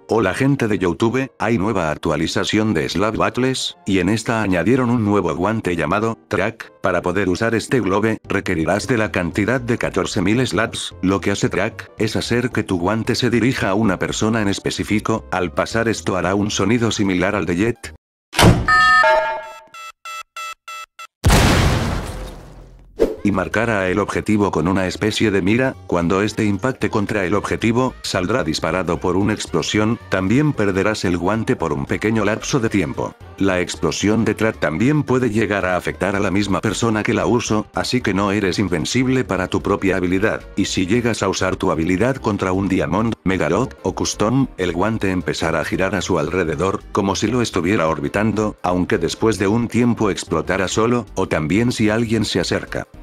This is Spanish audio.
Hola gente de YouTube, hay nueva actualización de Slap Battles, y en esta añadieron un nuevo guante llamado Track. Para poder usar este globe, requerirás de la cantidad de 14.000 slaps. Lo que hace Track, es hacer que tu guante se dirija a una persona en específico. Al pasar esto hará un sonido similar al de Jet. Y marcará el objetivo con una especie de mira. Cuando este impacte contra el objetivo, saldrá disparado por una explosión. También perderás el guante por un pequeño lapso de tiempo. La explosión de Track también puede llegar a afectar a la misma persona que la usó, así que no eres invencible para tu propia habilidad. Y si llegas a usar tu habilidad contra un Diamond, Megalod o Custom, el guante empezará a girar a su alrededor, como si lo estuviera orbitando, aunque después de un tiempo explotará solo, o también si alguien se acerca.